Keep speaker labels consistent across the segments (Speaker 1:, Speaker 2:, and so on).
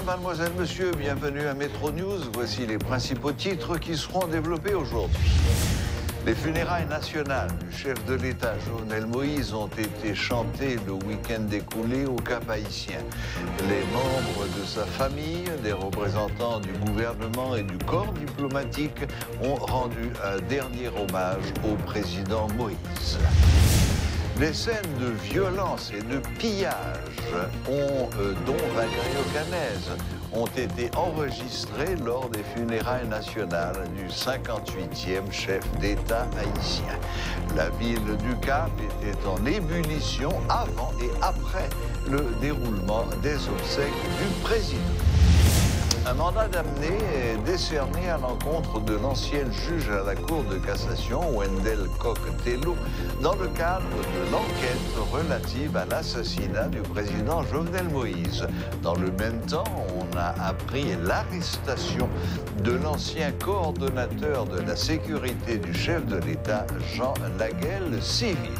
Speaker 1: mademoiselles, messieurs, bienvenue à Métro News. Voici les principaux titres qui seront développés aujourd'hui. Les funérailles nationales du chef de l'État, Jovenel Moïse, ont été chantées le week-end écoulé au Cap-Haïtien. Les membres de sa famille, des représentants du gouvernement et du corps diplomatique ont rendu un dernier hommage au président Moïse. Les scènes de violence et de pillage, dont Valérie Ocanez, ont été enregistrées lors des funérailles nationales du 58e chef d'État haïtien. La ville du Cap était en ébullition avant et après le déroulement des obsèques du président. Un mandat d'amener est décerné à l'encontre de l'ancienne juge à la Cour de cassation, Wendell Kock-Tello, dans le cadre de l'enquête relative à l'assassinat du président Jovenel Moïse. Dans le même temps, on a appris l'arrestation de l'ancien coordonnateur de la sécurité du chef de l'État, Jean Laguelle, civil.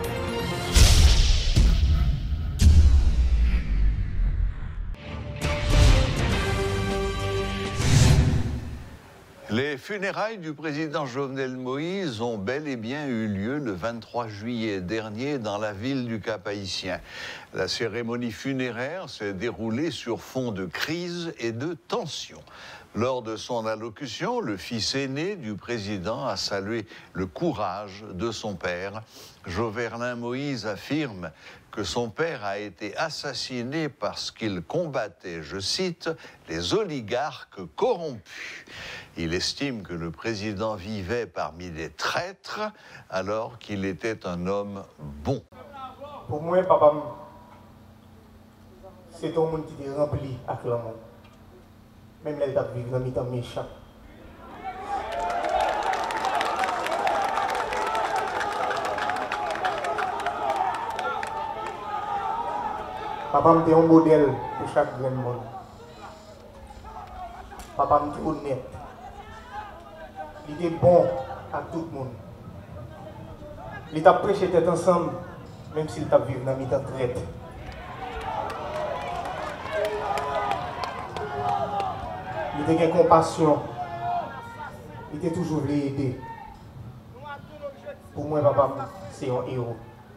Speaker 1: Les funérailles du président Jovenel Moïse ont bel et bien eu lieu le 23 juillet dernier dans la ville du Cap-Haïtien. La cérémonie funéraire s'est déroulée sur fond de crise et de tension. Lors de son allocution, le fils aîné du président a salué le courage de son père. Jovenel Moïse affirme que son père a été assassiné parce qu'il combattait, je cite, les oligarques corrompus. Il estime que le président vivait parmi des traîtres alors qu'il était un homme bon.
Speaker 2: Pour moi, papa, c'est un monde qui est rempli avec l'amour. Même les gens qui vivent dans le temps méchant. Papa était un modèle pour chaque grand monde. Papa était honnête. Il était bon à tout le monde. Il a prêché tête ensemble, même s'il t'a vécu dans le temps traite. Il était compassion. Il était toujours voulu aider. Pour moi, papa, c'est un héros.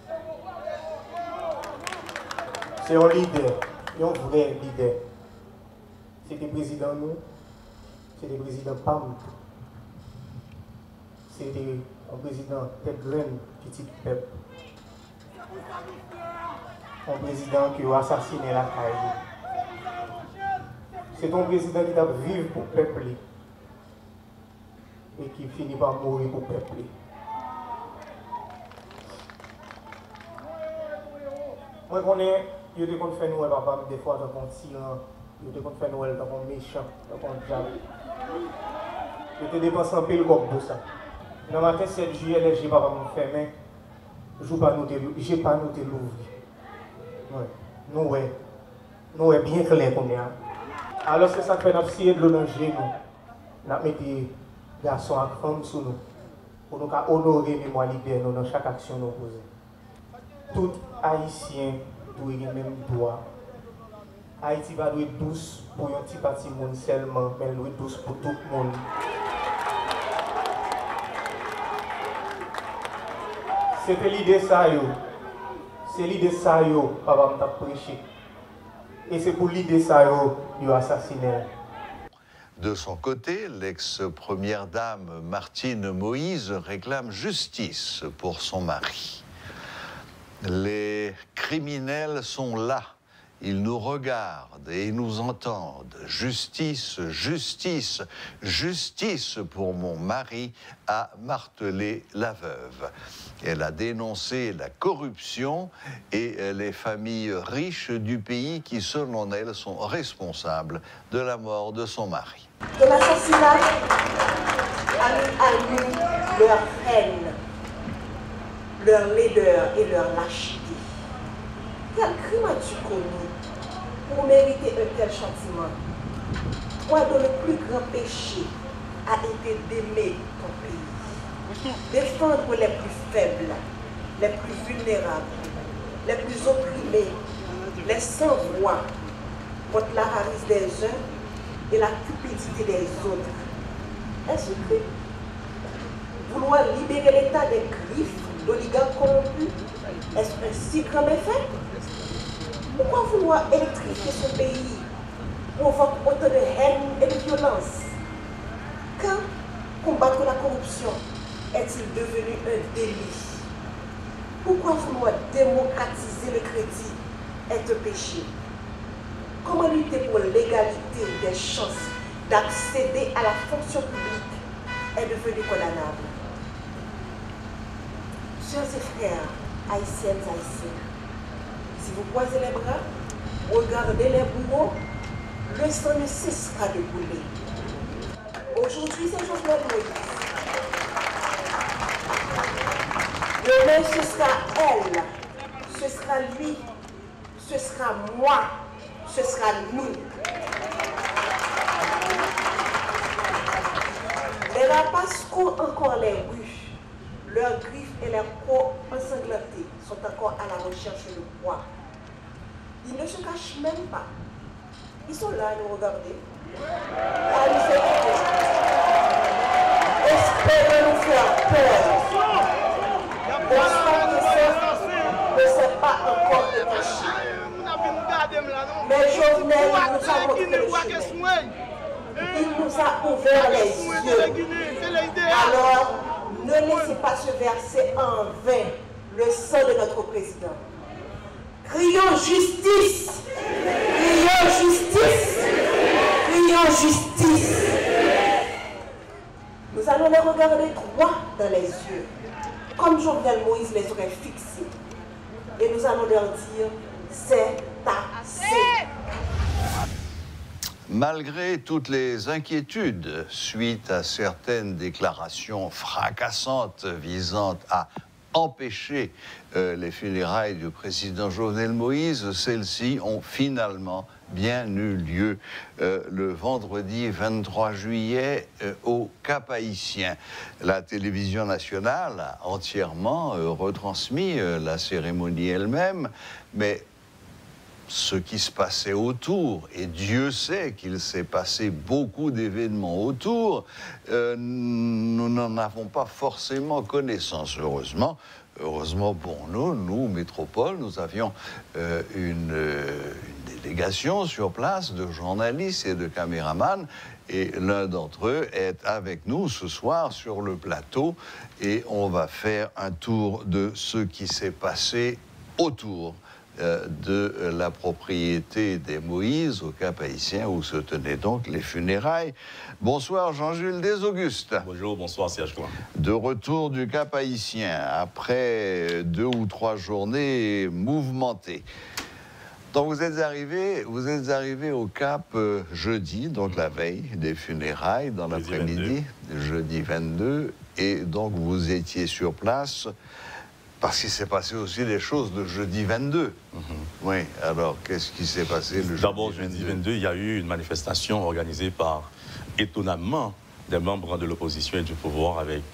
Speaker 2: C'est un leader, un vrai leader. C'est des présidents nous, c'est des présidents PAM. C'est un président peuple graine, petit peuple. Un président qui a assassiné la caille. C'est un président qui a vécu pour le peuple et qui finit par mourir pour le peuple. Moi, je connais. Je te compte faire Noël, papa, des fois, dans un tyran. Je te compte faire Noël dans un méchant, dans un diable. Je te dépense un pile comme pour ça. Dans le matin 7 juillet, les j'ai papa me fermé. Je n'ai pas noté l'ouvre. Nous, est bien clair comme ça. Alors, c'est ça que nous avons de l'onanger, nous. Nous avons mis des garçons et femmes sur nous. Pour nous honorer les mémoires libères dans chaque action nous posons. Tout Haïtien doit avoir même droit. Haïti va être douce pour un petit parti monde seulement, mais elle doit être douce pour tout le monde. C'était l'idée ça, c'est l'idée ça, papa m'a prêché. Et c'est pour l'idée ça, il a assassiné.
Speaker 1: De son côté, l'ex-première dame Martine Moïse réclame justice pour son mari. Les criminels sont là, ils nous regardent et ils nous entendent. Justice, justice, justice pour mon mari, a martelé la veuve. Elle a dénoncé la corruption et les familles riches du pays qui, selon elle, sont responsables de la mort de son mari.
Speaker 3: De l'assassinat a eu leur haine, leur laideur et leur lâcheté. Quel crime as-tu commis pour mériter un tel châtiment? Toi dont le plus grand péché a été d'aimer ton pays, défendre les plus faibles, les plus vulnérables, les plus opprimés, les sans-voix, contre la avarice des uns et la cupidité des autres. Est-ce que vouloir libérer l'État des griffes d'oligarques corrompus, est-ce un si grand méfait? Pourquoi vouloir électrifier ce pays provoque autant de haine et de violence? Quand combattre la corruption est-il devenu un délit? Pourquoi vouloir démocratiser le crédit est un péché? Comment lutter pour l'égalité des chances d'accéder à la fonction publique est devenu condamnable? Chers et frères, haïtiennes, haïtiens, si vous croisez les bras, regardez les bourreaux, le sang ne cessera de couler. Aujourd'hui, c'est Jovenel Moïse. Demain, ce sera elle, ce sera lui, ce sera moi, ce sera nous. Les rapaces courent encore les rues. Leurs griffes et leurs peaux ensanglantées sont encore à la recherche de proie. Ils ne se cachent même pas. Ils sont là à nous regarder, à nous écouter. Espèrent nous faire peur. Bonsoir ne s'est pas encore détaché. Mais Jovenel nous a montré le chemin. Il nous a ouvert les yeux. Alors, ne laissez pas se verser en vain le sang de notre président. Crions justice! Crions justice! Crions justice! Nous allons les regarder droit dans les yeux, comme Jovenel Moïse les aurait fixés. Et nous allons leur dire, c'est assez.
Speaker 1: Malgré toutes les inquiétudes suite à certaines déclarations fracassantes visant à empêcher les funérailles du président Jovenel Moïse, celles-ci ont finalement bien eu lieu le vendredi 23 juillet au Cap-Haïtien. La télévision nationale a entièrement retransmis la cérémonie elle-même, mais ce qui se passait autour, et Dieu sait qu'il s'est passé beaucoup d'événements autour, nous n'en avons pas forcément connaissance, heureusement. Heureusement pour nous, Métropole, nous avions une délégation sur place de journalistes et de caméramans, et l'un d'entre eux est avec nous ce soir sur le plateau, et on va faire un tour de ce qui s'est passé autour de la propriété des Moïse au Cap-Haïtien où se tenaient donc les funérailles. Bonsoir Jean-Jules Desaugustes.
Speaker 4: Bonjour, bonsoir Serge Coin.
Speaker 1: De retour du Cap-Haïtien après 2 ou 3 journées mouvementées. Donc vous êtes arrivé au Cap jeudi, donc la veille des funérailles, dans l'après-midi, jeudi 22, et donc vous étiez sur place. Parce qu'il s'est passé aussi des choses le jeudi 22. Oui, alors qu'est-ce qui s'est passé le jeudi 22?
Speaker 4: D'abord, jeudi 22, il y a eu une manifestation organisée par, étonnamment, des membres de l'opposition et du pouvoir avec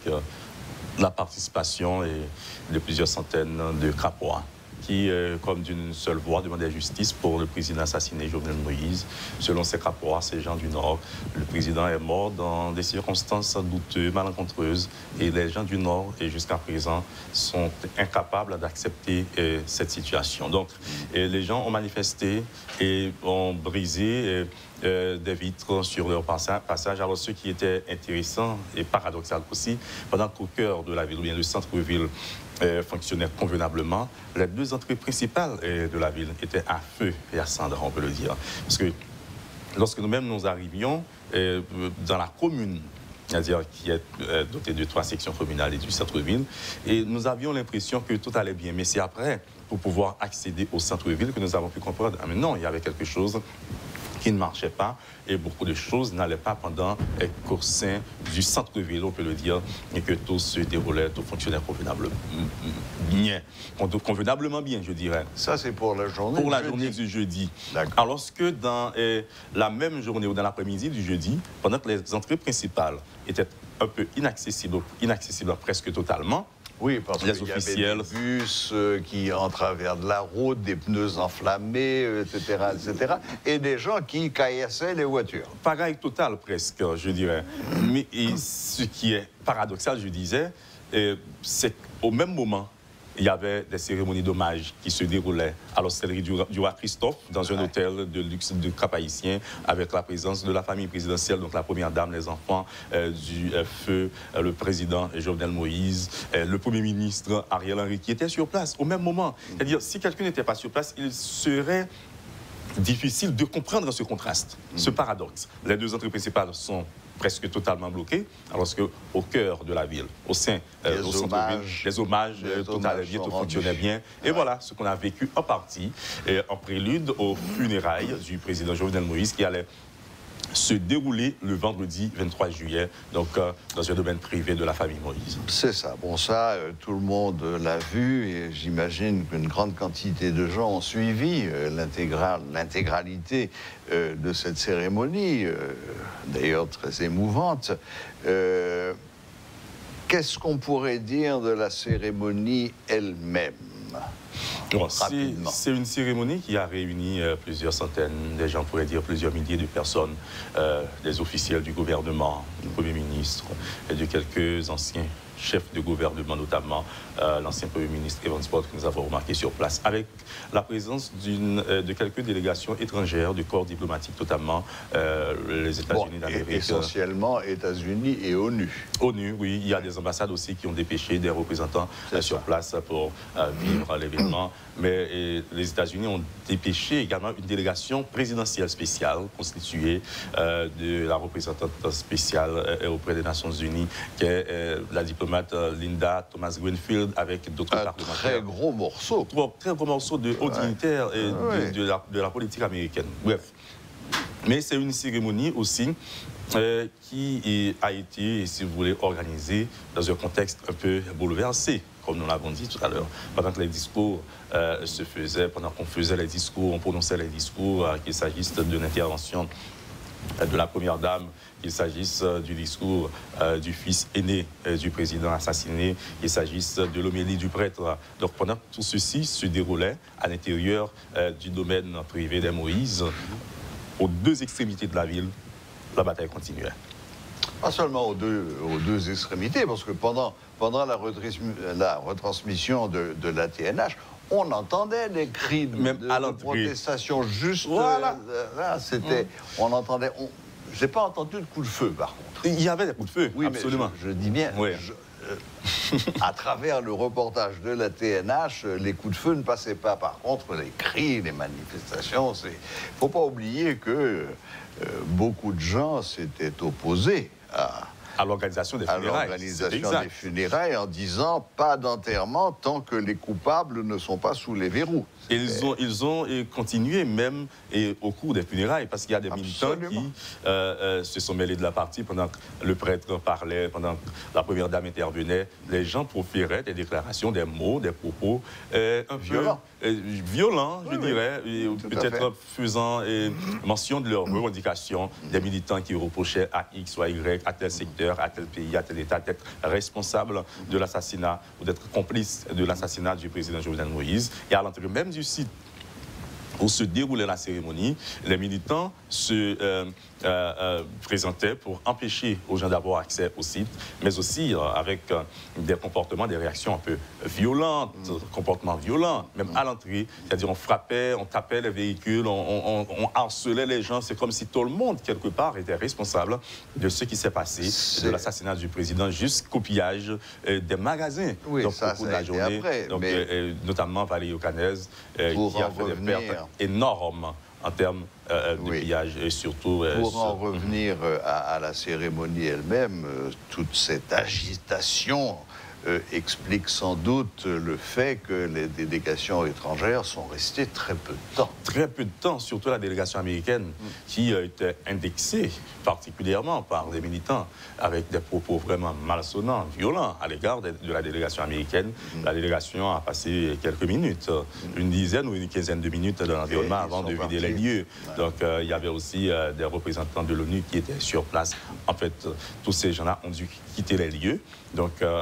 Speaker 4: la participation de plusieurs centaines de Crapois qui, comme d'une seule voix, demandaient justice pour le président assassiné Jovenel Moïse. Selon ces Crapois, ces gens du Nord, le président est mort dans des circonstances douteuses, malencontreuses, et les gens du Nord, et jusqu'à présent, sont incapables d'accepter cette situation. Donc, les gens ont manifesté et ont brisé des vitres sur leur passage. Alors, ce qui était intéressant et paradoxal aussi, pendant qu'au cœur de la ville, ou bien le centre-ville, fonctionnait convenablement, les 2 entrées principales de la ville étaient à feu et à cendre, on peut le dire. Parce que lorsque nous-mêmes nous arrivions dans la commune, c'est-à-dire qui est dotée de 3 sections communales et du centre-ville, et nous avions l'impression que tout allait bien. Mais c'est après, pour pouvoir accéder au centre-ville, que nous avons pu comprendre, ah, mais non, il y avait quelque chose qui ne marchait pas et beaucoup de choses n'allaient pas pendant qu'au sein du centre-ville, on peut le dire, et que tout se déroulait, tout fonctionnait convenablement bien, je dirais.
Speaker 1: Ça, c'est pour la journée
Speaker 4: pour la journée du jeudi. Alors que dans la même journée ou dans l'après-midi du jeudi, pendant que les entrées principales étaient un peu inaccessibles presque totalement,
Speaker 1: Oui, parce
Speaker 4: les
Speaker 1: qu'il y
Speaker 4: officiels.
Speaker 1: avait des bus qui en travers de la route, des pneus enflammés, etc., etc., et des gens qui caillassaient les voitures.
Speaker 4: Pagaille totale presque, je dirais. Mais ce qui est paradoxal, je disais, c'est qu'au même moment, il y avait des cérémonies d'hommage qui se déroulaient à l'hostellerie du roi Christophe, dans un hôtel de luxe de Cap-Haïtien, avec la présence de la famille présidentielle, donc la première dame, les enfants du feu, le président Jovenel Moïse, le premier ministre Ariel Henry, qui était sur place au même moment. C'est-à-dire, si quelqu'un n'était pas sur place, il serait difficile de comprendre ce contraste, ce paradoxe. Les deux entrées principales sont presque totalement bloquées, alors qu'au cœur de la ville, au centre-ville, les hommages, tout allait bien, tout fonctionnait bien. Et voilà ce qu'on a vécu en partie, en prélude aux funérailles du président Jovenel Moïse, qui allait se dérouler le vendredi 23 juillet, donc dans un domaine privé de la famille Moïse.
Speaker 1: C'est ça. Bon, ça, tout le monde l'a vu et j'imagine qu'une grande quantité de gens ont suivi l'intégralité de cette cérémonie, d'ailleurs très émouvante. Qu'est-ce qu'on pourrait dire de la cérémonie elle-même ?
Speaker 4: C'est une cérémonie qui a réuni plusieurs centaines, des gens pourraient dire plusieurs milliers de personnes, des officiels du gouvernement, du Premier ministre et de quelques anciens chefs de gouvernement, notamment l'ancien Premier ministre Evan Sport, que nous avons remarqué sur place, avec la présence de quelques délégations étrangères, du corps diplomatique, notamment les États-Unis d'Amérique.
Speaker 1: Essentiellement États-Unis et ONU.
Speaker 4: ONU, oui. Il y a des ambassades aussi qui ont dépêché des représentants sur place pour vivre l'événement. Mais les États-Unis ont dépêché également une délégation présidentielle spéciale constituée de la représentante spéciale auprès des Nations Unies, qui est la diplomate Linda Thomas-Greenfield, avec d'autres parlementaires.
Speaker 1: Très gros morceau.
Speaker 4: Très gros morceau de haut dignitaire et de la politique américaine. Bref. Mais c'est une cérémonie aussi qui a été, si vous voulez, organisée dans un contexte un peu bouleversé, comme nous l'avons dit tout à l'heure. Pendant que les discours se faisaient, pendant qu'on faisait les discours, on prononçait les discours, qu'il s'agisse de l'intervention de la première dame, qu'il s'agisse du discours du fils aîné du président assassiné, qu'il s'agisse de l'homélie du prêtre. Donc pendant que tout ceci se déroulait à l'intérieur du domaine privé des Moïse, aux deux extrémités de la ville, la bataille continuait.
Speaker 1: Pas seulement aux deux extrémités, parce que pendant la retransmission de la TNH, on entendait des cris de protestation juste
Speaker 4: voilà.
Speaker 1: Là, c'était, on entendait. J'ai pas entendu de coups de feu, par contre.
Speaker 4: Il y avait des coups de feu, oui, absolument.
Speaker 1: Mais je dis bien,
Speaker 4: oui.
Speaker 1: À travers le reportage de la TNH, les coups de feu ne passaient pas. Par contre, les cris, les manifestations, il ne faut pas oublier que beaucoup de gens s'étaient opposés
Speaker 4: à l'organisation des
Speaker 1: funérailles. En disant pas d'enterrement tant que les coupables ne sont pas sous les verrous.
Speaker 4: Ils ont continué même au cours des funérailles, parce qu'il y a des militants qui se sont mêlés de la partie pendant que le prêtre parlait, pendant que la première dame intervenait. Les gens proféraient des déclarations, des mots, des propos violents, je dirais, peut-être faisant mention de leurs revendications, des militants qui reprochaient à X ou à Y, à tel secteur, à tel pays, à tel État, d'être responsable de l'assassinat ou d'être complice de l'assassinat du président Jovenel Moïse. Et à l'entrée même du site où se déroulait la cérémonie, les militants se présentaient pour empêcher aux gens d'avoir accès au site, mais aussi avec des comportements, des réactions un peu violentes, comportements violents, même à l'entrée. C'est-à-dire on frappait, on tapait les véhicules, on harcelait les gens. C'est comme si tout le monde, quelque part, était responsable de ce qui s'est passé, de l'assassinat du président, jusqu'au pillage des magasins.
Speaker 1: Oui,
Speaker 4: donc,
Speaker 1: ça,
Speaker 4: au cours de la journée,
Speaker 1: après,
Speaker 4: donc, notamment Valérie Ocanaise, qui a fait des pertes énormes en termes de pillage et surtout...
Speaker 1: Pour en revenir à la cérémonie elle-même, toute cette agitation explique sans doute le fait que les délégations étrangères sont restées très peu de temps.
Speaker 4: Très peu de temps, surtout la délégation américaine, qui était indexée particulièrement par des militants avec des propos vraiment malsonnants, violents à l'égard de la délégation américaine. La délégation a passé quelques minutes, une dizaine ou une quinzaine de minutes dans l'environnement avant de vider les lieux. Donc il y avait aussi des représentants de l'ONU qui étaient sur place. En fait, tous ces gens-là ont dû quitter les lieux. Donc peu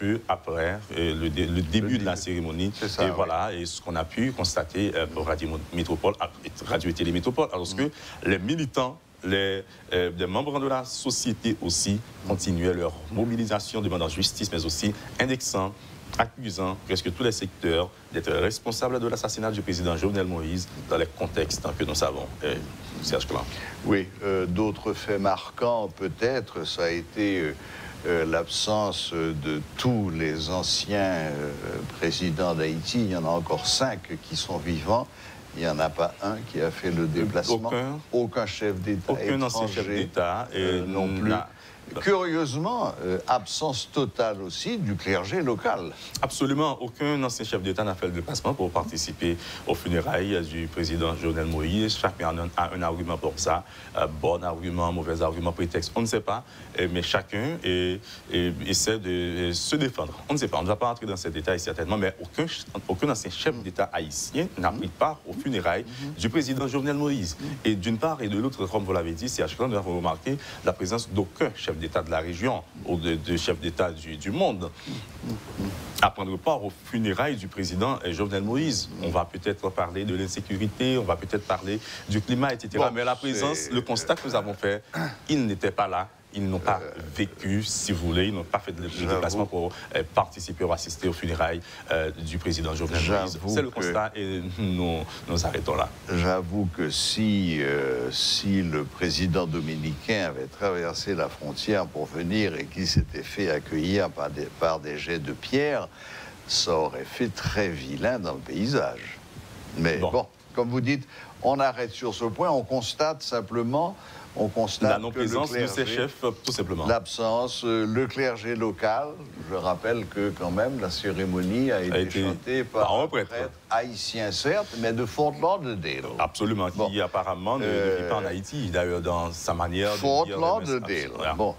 Speaker 4: peu après le début de la cérémonie.
Speaker 1: Ça,
Speaker 4: et voilà, et ce qu'on a pu constater pour Radio Métropole, Radio et Télé Métropole, alors que les militants, les membres de la société aussi continuaient leur mobilisation demandant justice, mais aussi indexant, accusant presque tous les secteurs d'être responsables de l'assassinat du président Jovenel Moïse dans les contextes que nous savons. Serge Clan.
Speaker 1: Oui, d'autres faits marquants peut-être, ça a été l'absence de tous les anciens présidents d'Haïti. Il y en a encore 5 qui sont vivants. Il n'y en a pas un qui a fait le déplacement. Aucun chef d'État
Speaker 4: aucun ancien chef d'État
Speaker 1: non plus. Curieusement, absence totale aussi du clergé local.
Speaker 4: Absolument. Aucun ancien chef d'État n'a fait le déplacement pour participer aux funérailles du président Jovenel Moïse. Chacun a un argument pour ça. Bon argument, mauvais argument, prétexte, on ne sait pas. Mais chacun essaie de se défendre. On ne sait pas. On ne va pas entrer dans ces détails certainement, mais aucun ancien chef d'État haïtien n'a pris part aux funérailles du président Jovenel Moïse. Et d'une part et de l'autre, comme vous l'avez dit, Serge Clan, nous avons remarqué la présence d'aucun chef d'État de la région ou de chef d'État du monde à prendre part aux funérailles du président Jovenel Moïse. On va peut-être parler de l'insécurité, on va peut-être parler du climat, etc. Bon, mais la présence, le constat que nous avons fait, ils n'étaient pas là. Ils n'ont pas vécu, si vous voulez, ils n'ont pas fait de déplacement pour participer ou assister aux funérailles du président Jovenel Moïse. C'est le constat et nous arrêtons là.
Speaker 1: J'avoue que si le président dominicain avait traversé la frontière pour venir et qu'il s'était fait accueillir par des jets de pierre, ça aurait fait très vilain dans le paysage. Mais bon, comme vous dites, on arrête sur ce point, on constate simplement... On constate
Speaker 4: la non-présence de ces chefs, tout simplement.
Speaker 1: L'absence, le clergé local. Je rappelle que quand même la cérémonie a été chantée par un prêtre haïtien, certes, mais de Fort Lauderdale.
Speaker 4: Absolument, qui apparemment ne vit pas en Haïti, d'ailleurs, dans sa manière de
Speaker 1: Fort
Speaker 4: dire...
Speaker 1: Fort Lauderdale. Bon,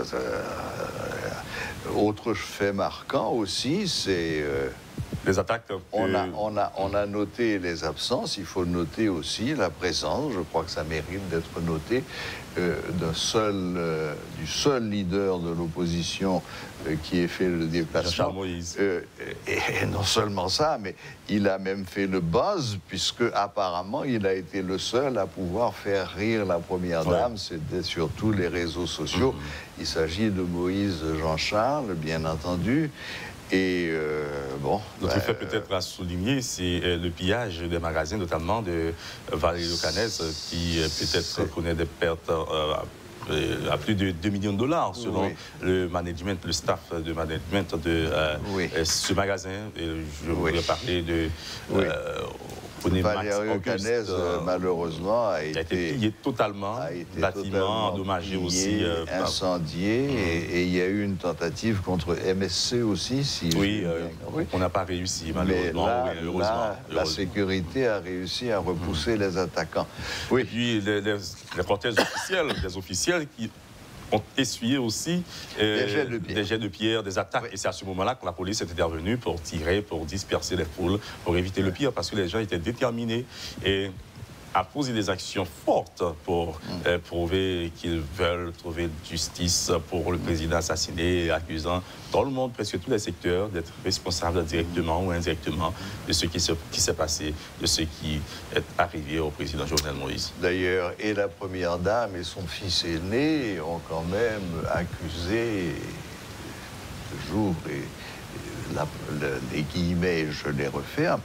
Speaker 1: autre fait marquant aussi, c'est...
Speaker 4: les attaques.
Speaker 1: On a noté les absences, il faut noter aussi la présence, je crois que ça mérite d'être noté, du seul leader de l'opposition qui ait fait le déplacement.
Speaker 4: Jean-Charles Moïse.
Speaker 1: Et non seulement ça, mais il a même fait le buzz, puisque apparemment il a été le seul à pouvoir faire rire la première dame, c'était sur tous les réseaux sociaux. Il s'agit de Moïse Jean-Charles, bien entendu. Et bon...
Speaker 4: L'autre fait peut-être à souligner, c'est le pillage des magasins, notamment de Valérie Locanès, qui peut-être connaît des pertes à plus de 2 millions de dollars, selon le management, le staff de management de ce magasin. Et je voudrais parler de...
Speaker 1: Valérie Locanès, malheureusement, a été
Speaker 4: pillé totalement, bâtiment endommagé aussi.
Speaker 1: Incendié, et il y a eu une tentative contre MSC aussi. Si
Speaker 4: on n'a pas réussi, malheureusement.
Speaker 1: Mais là, la sécurité a réussi à repousser les attaquants.
Speaker 4: Et puis les cortèges officiels, des officiels qui ont essuyé aussi des jets de pierre, des attaques. Et c'est à ce moment-là que la police est intervenue pour tirer, pour disperser les foules, pour éviter le pire, parce que les gens étaient déterminés et à poser des actions fortes pour prouver qu'ils veulent trouver justice pour le président assassiné, accusant dans le monde, presque tous les secteurs, d'être responsables directement ou indirectement de ce qui s'est passé, de ce qui est arrivé au président Jovenel Moïse.
Speaker 1: D'ailleurs, et la première dame et son fils aîné ont quand même accusé, toujours, les guillemets, je les referme,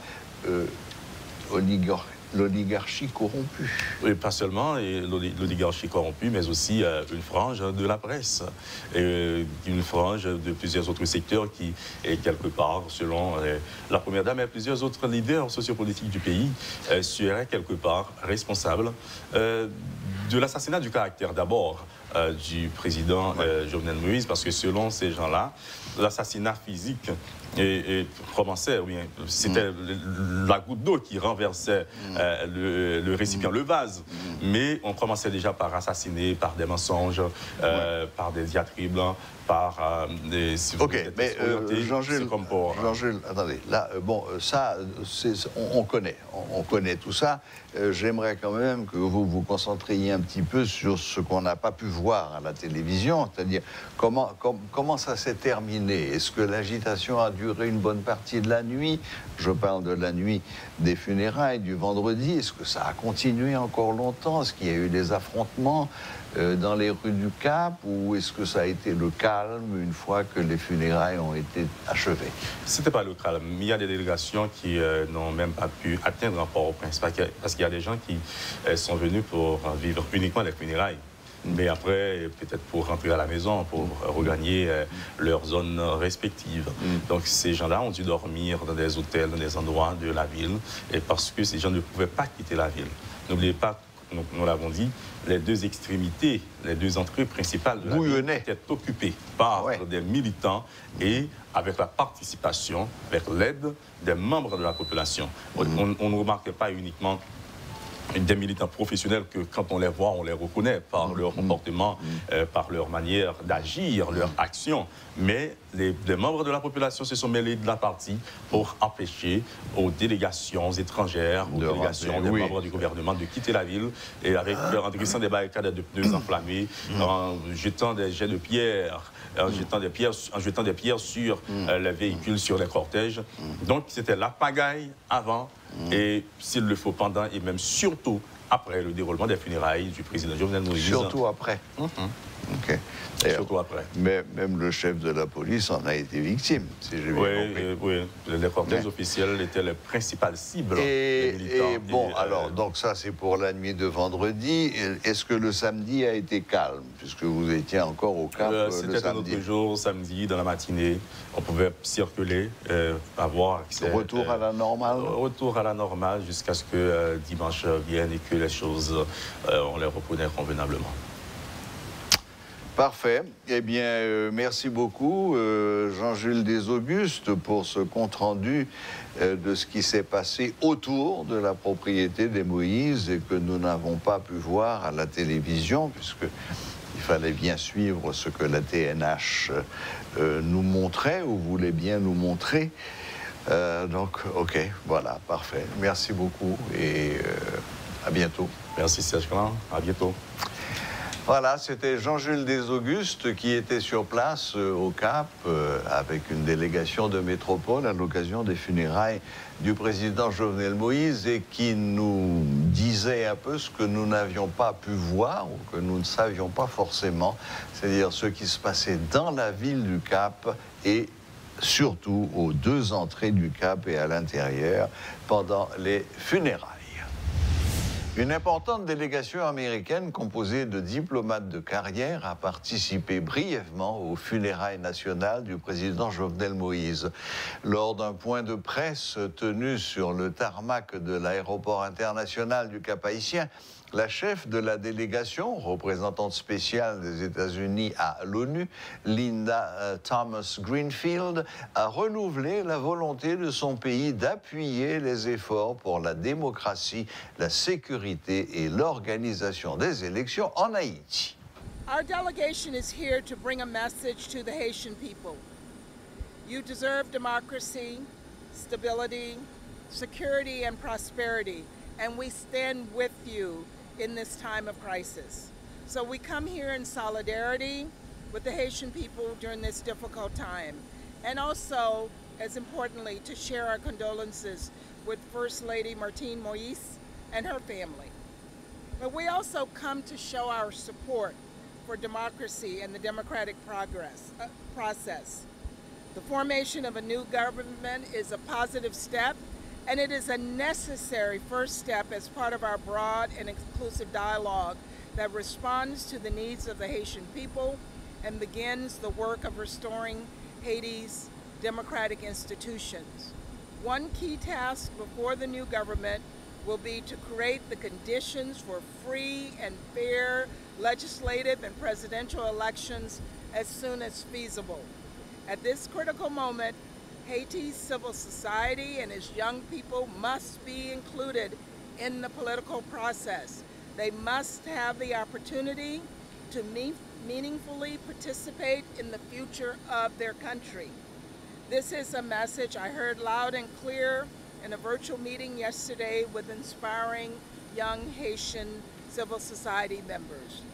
Speaker 1: l'oligarchie corrompue.
Speaker 4: Oui, pas seulement l'oligarchie corrompue, mais aussi une frange de la presse, et une frange de plusieurs autres secteurs qui, quelque part, selon la première dame et plusieurs autres leaders sociopolitiques du pays, seraient quelque part responsables de l'assassinat du caractère d'abord du président Jovenel Moïse, parce que selon ces gens-là, l'assassinat physique commençait, c'était la goutte d'eau qui renversait le récipient, le vase. Mais on commençait déjà par assassiner, par des mensonges, par des diatribes, par des... Si vous
Speaker 1: mais Jean-Jules, attendez, là, bon, ça, on connaît tout ça. J'aimerais quand même que vous vous concentriez un petit peu sur ce qu'on n'a pas pu voir. voir à la télévision, c'est-à-dire comment ça s'est terminé. Est-ce que l'agitation a duré une bonne partie de la nuit? Je parle de la nuit des funérailles du vendredi. Est-ce que ça a continué encore longtemps? Est-ce qu'il y a eu des affrontements dans les rues du Cap, ou est-ce que ça a été le calme une fois que les funérailles ont été achevées?
Speaker 4: C'était pas le calme. Il y a des délégations qui n'ont même pas pu atteindre Port-au-Prince parce qu'il y a des gens qui sont venus pour vivre uniquement les funérailles. Mais après, peut-être pour rentrer à la maison, pour regagner leurs zones respectives. Donc ces gens-là ont dû dormir dans des hôtels, dans des endroits de la ville, et parce que ces gens ne pouvaient pas quitter la ville. N'oubliez pas, nous l'avons dit, les deux extrémités, les deux entrées principales de la ville étaient occupées par des militants et avec la participation, avec l'aide des membres de la population. On ne remarquait pas uniquement des militants professionnels que quand on les voit, on les reconnaît par leur comportement, par leur manière d'agir, leur action. Mais les membres de la population se sont mêlés de la partie pour empêcher aux délégations étrangères, aux délégations des membres du gouvernement de quitter la ville, et avec en dressant des barricades de pneus enflammés, en jetant des jets de pierre, en jetant des pierres sur les véhicules, sur les cortèges. Donc c'était la pagaille avant, et s'il le faut pendant, et même surtout après le déroulement des funérailles du président Jovenel Moïse.
Speaker 1: Surtout après. Okay.
Speaker 4: Surtout après.
Speaker 1: Mais même le chef de la police en a été victime, si j'ai bien compris.
Speaker 4: Oui, les cortèges officiels étaient les principales cibles des militants.
Speaker 1: Et bon, alors, donc ça c'est pour la nuit de vendredi. Est-ce que le samedi a été calme, puisque vous étiez encore au Cap le samedi?
Speaker 4: C'était un autre jour, samedi, dans la matinée. On pouvait circuler, avoir accès.
Speaker 1: Retour à la normale?
Speaker 4: Retour à la normale jusqu'à ce que dimanche vienne et que les choses, on les reconnaît convenablement.
Speaker 1: Parfait. Eh bien, merci beaucoup, Jean-Jules Desaugustes, pour ce compte-rendu de ce qui s'est passé autour de la propriété des Moïse et que nous n'avons pas pu voir à la télévision, puisqu'il fallait bien suivre ce que la TNH nous montrait ou voulait bien nous montrer. Donc, OK, voilà, parfait. Merci beaucoup et à bientôt.
Speaker 4: Merci Serge Grand, à bientôt.
Speaker 1: Voilà, c'était Jean-Jules Desaugustes qui était sur place au Cap avec une délégation de métropole à l'occasion des funérailles du président Jovenel Moïse et qui nous disait un peu ce que nous n'avions pas pu voir ou que nous ne savions pas forcément, c'est-à-dire ce qui se passait dans la ville du Cap et surtout aux deux entrées du Cap et à l'intérieur pendant les funérailles. Une importante délégation américaine composée de diplomates de carrière a participé brièvement aux funérailles nationales du président Jovenel Moïse. Lors d'un point de presse tenu sur le tarmac de l'aéroport international du Cap-Haïtien, la chef de la délégation, représentante spéciale des États-Unis à l'ONU, Linda Thomas Greenfield, a renouvelé la volonté de son pays d'appuyer les efforts pour la démocratie, la sécurité et l'organisation des élections en Haïti.
Speaker 5: Our delegation is here to bring a message to the Haitian people. You deserve democracy, stability, security, and prosperity, and we stand with you in this time of crisis. So we come here in solidarity with the Haitian people during this difficult time, and also, as importantly, to share our condolences with First Lady Martine Moïse and her family. But we also come to show our support for democracy and the democratic process. The formation of a new government is a positive step, and it is a necessary first step as part of our broad and inclusive dialogue that responds to the needs of the Haitian people and begins the work of restoring Haiti's democratic institutions. One key task before the new government will be to create the conditions for free and fair legislative and presidential elections as soon as feasible. At this critical moment, Haiti's civil society and its young people must be included in the political process. They must have the opportunity to meaningfully participate in the future of their country. This is a message I heard loud and clear in a virtual meeting yesterday with inspiring young Haitian civil society members.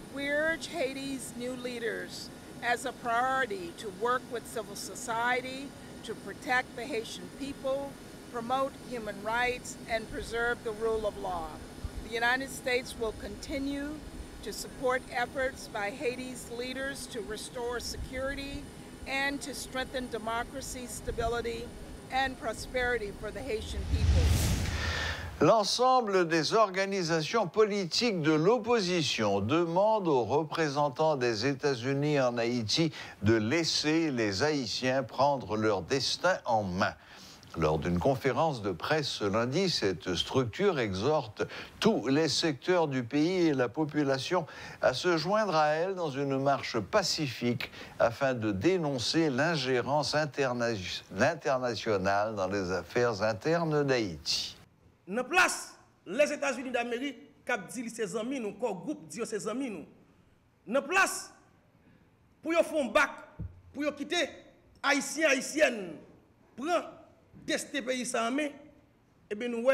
Speaker 5: We urge Haiti's new leaders as a priority to work with civil society to protect the Haitian people, promote human rights, and preserve the rule of law. The United States will continue to support efforts by Haiti's leaders to restore security and to strengthen democracy, stability, and prosperity for the Haitian people.
Speaker 1: L'ensemble des organisations politiques de l'opposition demandent aux représentants des États-Unis en Haïti de laisser les Haïtiens prendre leur destin en main. Lors d'une conférence de presse ce lundi, cette structure exhorte tous les secteurs du pays et la population à se joindre à elle dans une marche pacifique afin de dénoncer l'ingérence internationale dans les affaires internes d'Haïti.
Speaker 6: Dans place, les États-Unis d'Amérique, cap dit ses amis, nous, corps groupe dit ses amis, nous. Dans place, pour yon font bac, pour yon quitter, Haïtiens, Haïtiennes, prend, tester pays sans main, et bien nous,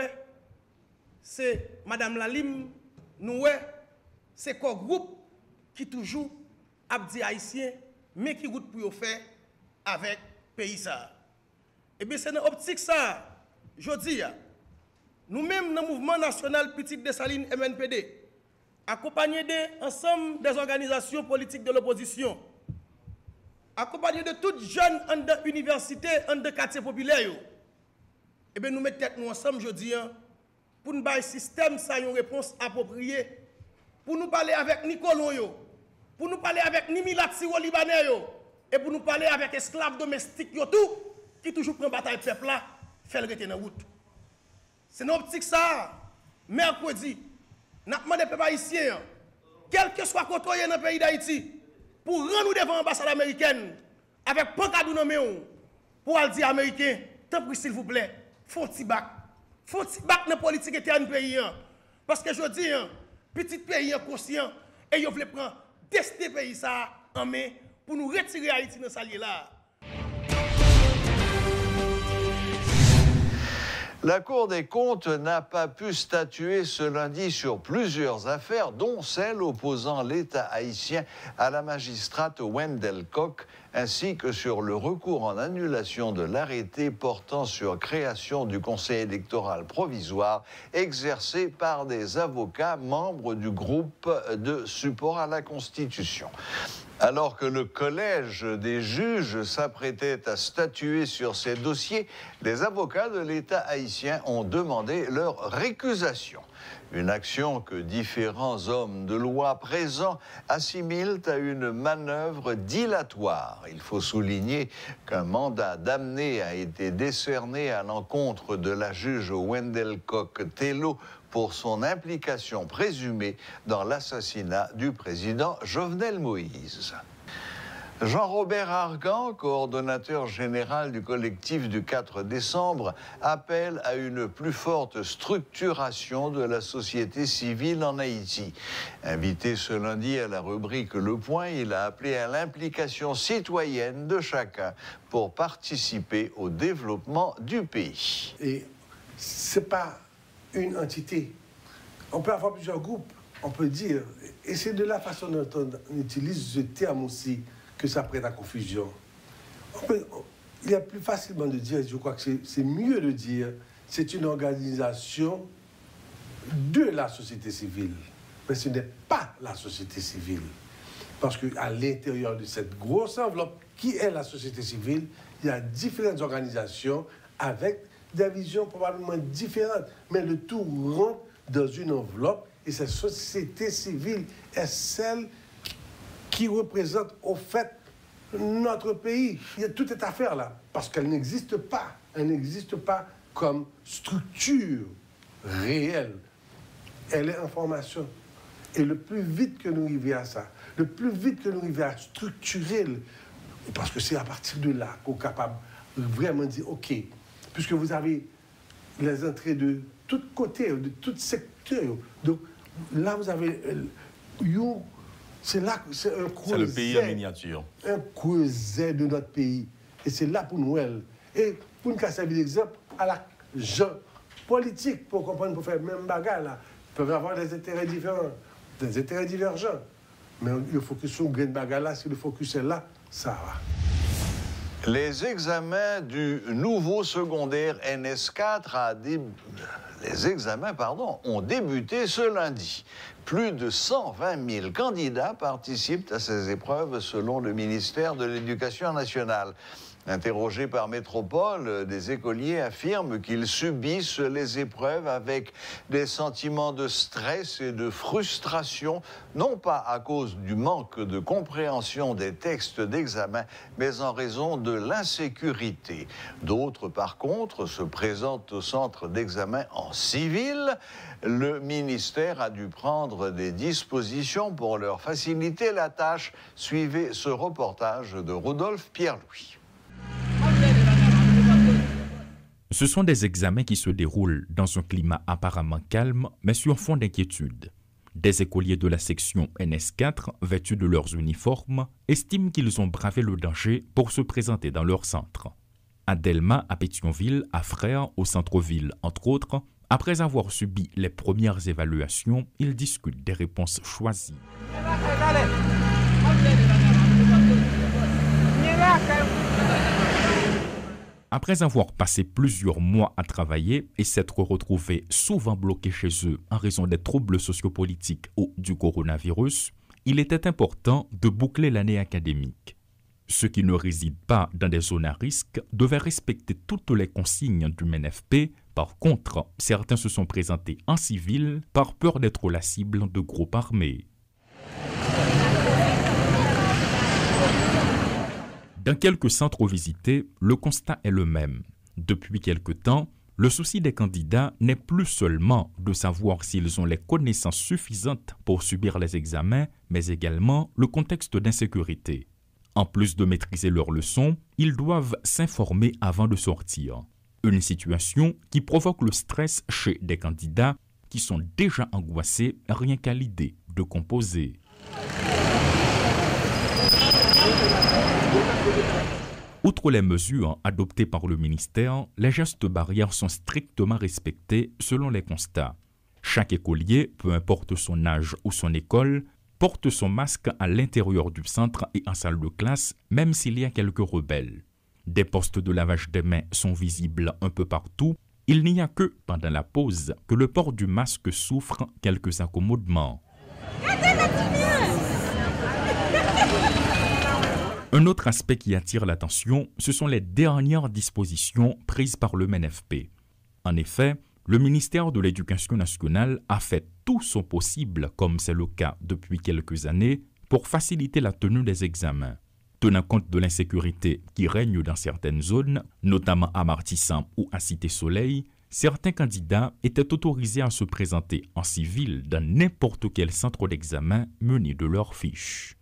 Speaker 6: c'est Madame Lalim, nous, c'est corps groupe qui toujours a dit Haïtien, mais qui route pour yon faire avec pays ça. Et bien c'est dans l'optique ça, je dis, nous-mêmes, dans le mouvement national Petite Dessalines MNPD, accompagnés d'ensemble des organisations politiques de l'opposition, accompagnés de toutes jeunes en de université, en de quartiers populaires, et bien nous mettons tête nous ensemble, je dis, pour nous avoir un système, ça une réponse appropriée, pour nous parler avec Nicolon, pour nous parler avec Nimilat Siro Libanais, et pour nous parler avec esclaves domestiques, tout, qui toujours prend bataille peuple là, fait le rester dans la route. C'est une optique ça. Mercredi, nous avons demandé aux peuples haïtiens, quel que soit côté dans le pays d'Haïti, pour rendre nous devant l'ambassade américaine, avec pancadou dans nous, pour aller dire aux Américains, tant pis s'il vous plaît, faut petit bac dans la politique interne pays. Parce que je dis, petit pays conscient, et ils veulent prendre tester pays ça en main pour nous retirer Haïti dans ce là.
Speaker 1: La Cour des comptes n'a pas pu statuer ce lundi sur plusieurs affaires, dont celle opposant l'État haïtien à la magistrate Wendell Koch, ainsi que sur le recours en annulation de l'arrêté portant sur création du Conseil électoral provisoire exercé par des avocats membres du groupe de support à la Constitution. Alors que le collège des juges s'apprêtait à statuer sur ces dossiers, les avocats de l'État haïtien ont demandé leur récusation. Une action que différents hommes de loi présents assimilent à une manœuvre dilatoire. Il faut souligner qu'un mandat d'amener a été décerné à l'encontre de la juge Wendell Koch-Tello pour son implication présumée dans l'assassinat du président Jovenel Moïse. Jean-Robert Argan, coordonnateur général du collectif du 4 décembre, appelle à une plus forte structuration de la société civile en Haïti. Invité ce lundi à la rubrique Le Point, il a appelé à l'implication citoyenne de chacun pour participer au développement du pays.
Speaker 7: Et ce n'est pas une entité. On peut avoir plusieurs groupes, on peut dire, et c'est de la façon dont on utilise ce terme aussi, que ça prête à confusion. Il y a plus facilement de dire, je crois que c'est mieux de dire, c'est une organisation de la société civile. Mais ce n'est pas la société civile. Parce qu'à l'intérieur de cette grosse enveloppe qui est la société civile, il y a différentes organisations avec des visions probablement différentes. Mais le tout rentre dans une enveloppe et cette société civile est celle qui représente au fait notre pays. Il y a toute cette affaire-là, parce qu'elle n'existe pas. Elle n'existe pas comme structure réelle. Elle est en formation. Et le plus vite que nous arrivons à ça, le plus vite que nous arrivons à structurer, parce que c'est à partir de là qu'on est capable de vraiment dire, OK, puisque vous avez les entrées de tous côtés, de tous secteurs, donc là vous avez... C'est là que c'est un creuset.
Speaker 4: C'est le pays en miniature.
Speaker 7: Un creuset de notre pays. Et c'est là pour nous. Et pour nous servir d'exemple à la gens politiques, pour comprendre, pour faire le même bagarre là, peuvent avoir des intérêts différents, des intérêts divergents. Mais le focus sur Green Bagala, si le focus est là, ça va.
Speaker 1: Les examens du nouveau secondaire NS4 ont débuté ce lundi. Plus de 120 000 candidats participent à ces épreuves selon le ministère de l'Éducation nationale. Interrogés par Métropole, des écoliers affirment qu'ils subissent les épreuves avec des sentiments de stress et de frustration, non pas à cause du manque de compréhension des textes d'examen, mais en raison de l'insécurité. D'autres, par contre, se présentent au centre d'examen en civil. Le ministère a dû prendre des dispositions pour leur faciliter la tâche. Suivez ce reportage de Rodolphe Pierre-Louis.
Speaker 8: Ce sont des examens qui se déroulent dans un climat apparemment calme, mais sur fond d'inquiétude. Des écoliers de la section NS4, vêtus de leurs uniformes, estiment qu'ils ont bravé le danger pour se présenter dans leur centre. À Delma, à Pétionville, à Frères, au centre-ville, entre autres, après avoir subi les premières évaluations, ils discutent des réponses choisies. Après avoir passé plusieurs mois à travailler et s'être retrouvés souvent bloqués chez eux en raison des troubles sociopolitiques ou du coronavirus, il était important de boucler l'année académique. Ceux qui ne résident pas dans des zones à risque devaient respecter toutes les consignes du MNFP. Par contre, certains se sont présentés en civil par peur d'être la cible de groupes armés. Dans quelques centres visités, le constat est le même. Depuis quelque temps, le souci des candidats n'est plus seulement de savoir s'ils ont les connaissances suffisantes pour subir les examens, mais également le contexte d'insécurité. En plus de maîtriser leurs leçons, ils doivent s'informer avant de sortir. Une situation qui provoque le stress chez des candidats qui sont déjà angoissés rien qu'à l'idée de composer. Outre les mesures adoptées par le ministère, les gestes barrières sont strictement respectés selon les constats. Chaque écolier, peu importe son âge ou son école, porte son masque à l'intérieur du centre et en salle de classe, même s'il y a quelques rebelles. Des postes de lavage des mains sont visibles un peu partout. Il n'y a que pendant la pause que le port du masque souffre quelques accommodements. Un autre aspect qui attire l'attention, ce sont les dernières dispositions prises par le MNFP. En effet, le ministère de l'Éducation nationale a fait tout son possible, comme c'est le cas depuis quelques années, pour faciliter la tenue des examens. Tenant compte de l'insécurité qui règne dans certaines zones, notamment à Martissant ou à Cité-Soleil, certains candidats étaient autorisés à se présenter en civil dans n'importe quel centre d'examen muni de leur fiche.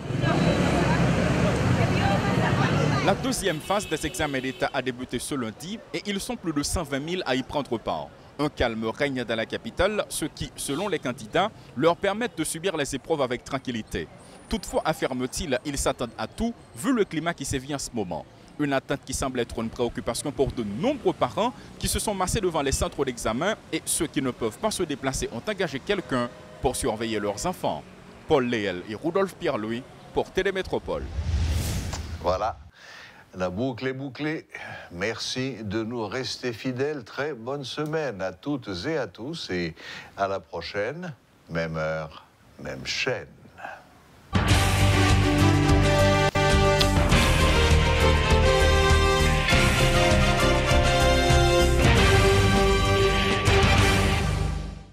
Speaker 9: La deuxième phase des examens d'État a débuté ce lundi et ils sont plus de 120 000 à y prendre part. Un calme règne dans la capitale, ce qui, selon les candidats, leur permet de subir les épreuves avec tranquillité. Toutefois, affirment-ils, ils s'attendent à tout, vu le climat qui sévit en ce moment. Une attente qui semble être une préoccupation pour de nombreux parents qui se sont massés devant les centres d'examen et ceux qui ne peuvent pas se déplacer ont engagé quelqu'un pour surveiller leurs enfants. Paul Léel et Rodolphe Pierre-Louis pour Télémétropole.
Speaker 1: Voilà. La boucle est bouclée. Merci de nous rester fidèles. Très bonne semaine à toutes et à tous et à la prochaine. Même heure, même chaîne.